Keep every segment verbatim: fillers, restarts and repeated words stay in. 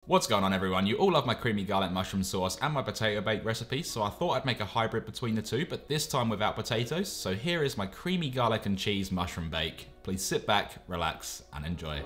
What's going on everyone? You all love my creamy garlic mushroom sauce and my potato bake recipe, so I thought I'd make a hybrid between the two, but this time without potatoes. So here is my creamy garlic and cheese mushroom bake. Please sit back, relax, and enjoy.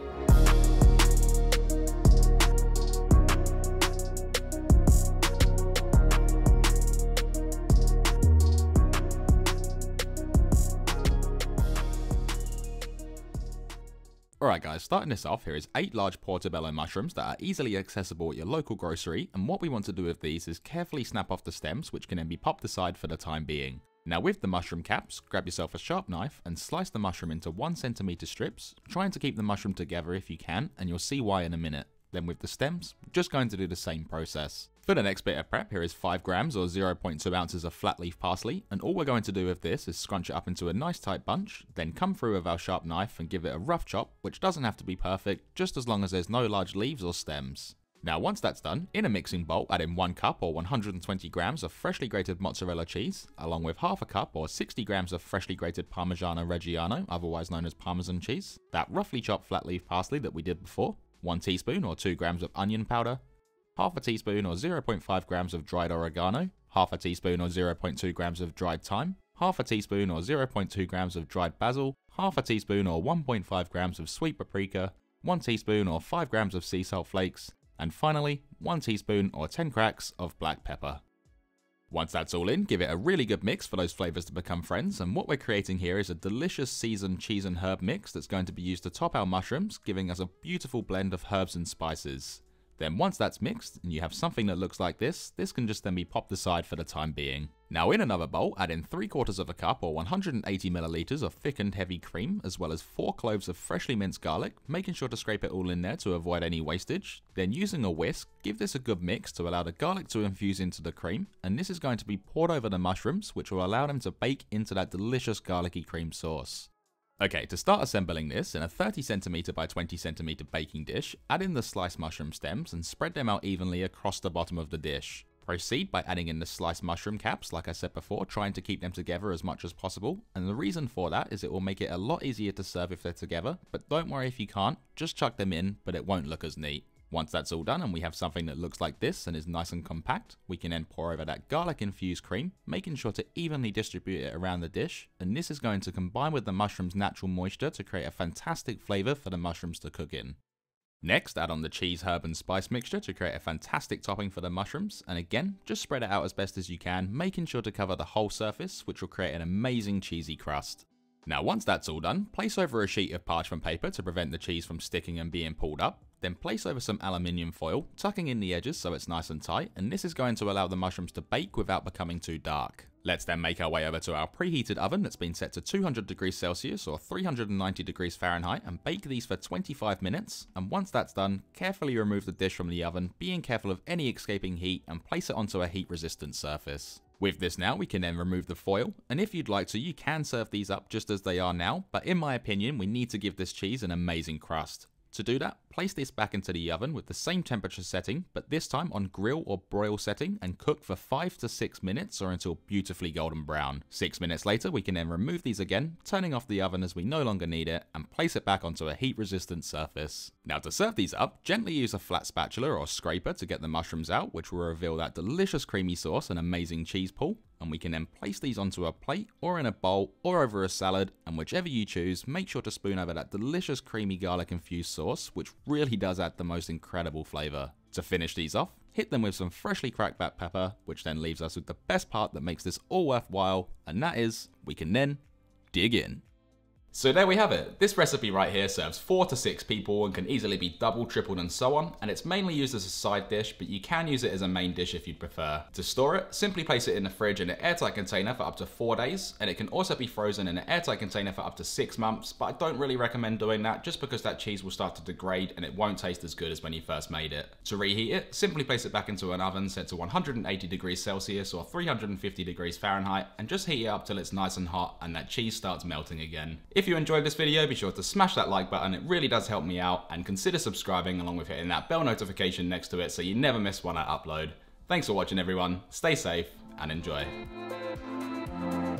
Alright guys, starting this off, here is eight large portobello mushrooms that are easily accessible at your local grocery, and what we want to do with these is carefully snap off the stems, which can then be popped aside for the time being. Now with the mushroom caps, grab yourself a sharp knife and slice the mushroom into one centimeter strips, trying to keep the mushroom together if you can, and you'll see why in a minute. Then with the stems, just going to do the same process. For the next bit of prep, here is five grams or zero point two ounces of flat leaf parsley, and all we're going to do with this is scrunch it up into a nice tight bunch, then come through with our sharp knife and give it a rough chop, which doesn't have to be perfect, just as long as there's no large leaves or stems. Now once that's done, in a mixing bowl add in one cup or one hundred twenty grams of freshly grated mozzarella cheese, along with half a cup or sixty grams of freshly grated Parmigiano Reggiano, otherwise known as Parmesan cheese, that roughly chopped flat leaf parsley that we did before, one teaspoon or two grams of onion powder, half a teaspoon or zero point five grams of dried oregano, half a teaspoon or zero point two grams of dried thyme, half a teaspoon or zero point two grams of dried basil, half a teaspoon or one point five grams of sweet paprika, one teaspoon or five grams of sea salt flakes, and finally, one teaspoon or ten cracks of black pepper. Once that's all in, give it a really good mix for those flavors to become friends, and what we're creating here is a delicious seasoned cheese and herb mix that's going to be used to top our mushrooms, giving us a beautiful blend of herbs and spices. Then once that's mixed, and you have something that looks like this, this can just then be popped aside for the time being. Now in another bowl, add in three quarters of a cup or one hundred eighty milliliters of thickened heavy cream, as well as four cloves of freshly minced garlic, making sure to scrape it all in there to avoid any wastage. Then using a whisk, give this a good mix to allow the garlic to infuse into the cream, and this is going to be poured over the mushrooms, which will allow them to bake into that delicious garlicky cream sauce. Okay, to start assembling this, in a thirty centimeter by twenty centimeter baking dish, add in the sliced mushroom stems and spread them out evenly across the bottom of the dish. Proceed by adding in the sliced mushroom caps, like I said before, trying to keep them together as much as possible, and the reason for that is it will make it a lot easier to serve if they're together, but don't worry if you can't, just chuck them in, but it won't look as neat. Once that's all done and we have something that looks like this and is nice and compact, we can then pour over that garlic infused cream, making sure to evenly distribute it around the dish, and this is going to combine with the mushroom's natural moisture to create a fantastic flavour for the mushrooms to cook in. Next, add on the cheese, herb and spice mixture to create a fantastic topping for the mushrooms, and again, just spread it out as best as you can, making sure to cover the whole surface, which will create an amazing cheesy crust. Now once that's all done, place over a sheet of parchment paper to prevent the cheese from sticking and being pulled up, then place over some aluminium foil, tucking in the edges so it's nice and tight, and this is going to allow the mushrooms to bake without becoming too dark. Let's then make our way over to our preheated oven that's been set to two hundred degrees Celsius or three hundred ninety degrees Fahrenheit and bake these for twenty-five minutes, and once that's done, carefully remove the dish from the oven, being careful of any escaping heat, and place it onto a heat resistant surface. With this now, we can then remove the foil, and if you'd like to, you can serve these up just as they are now, but in my opinion, we need to give this cheese an amazing crust. To do that, place this back into the oven with the same temperature setting, but this time on grill or broil setting, and cook for five to six minutes or until beautifully golden brown. Six minutes later, we can then remove these again, turning off the oven as we no longer need it, and place it back onto a heat resistant surface. Now to serve these up, gently use a flat spatula or scraper to get the mushrooms out, which will reveal that delicious creamy sauce and amazing cheese pull. And we can then place these onto a plate or in a bowl or over a salad, and whichever you choose, make sure to spoon over that delicious creamy garlic infused sauce, which really does add the most incredible flavour. To finish these off, hit them with some freshly cracked black pepper, which then leaves us with the best part that makes this all worthwhile, and that is, we can then dig in. So there we have it. This recipe right here serves four to six people and can easily be doubled, tripled and so on, and it's mainly used as a side dish, but you can use it as a main dish if you'd prefer. To store it, simply place it in the fridge in an airtight container for up to four days, and it can also be frozen in an airtight container for up to six months, but I don't really recommend doing that just because that cheese will start to degrade and it won't taste as good as when you first made it. To reheat it, simply place it back into an oven set to one hundred eighty degrees Celsius or three hundred fifty degrees Fahrenheit, and just heat it up till it's nice and hot and that cheese starts melting again. If you enjoyed this video, be sure to smash that like button, it really does help me out, and consider subscribing along with hitting that bell notification next to it so you never miss one I upload. Thanks for watching everyone, stay safe and enjoy.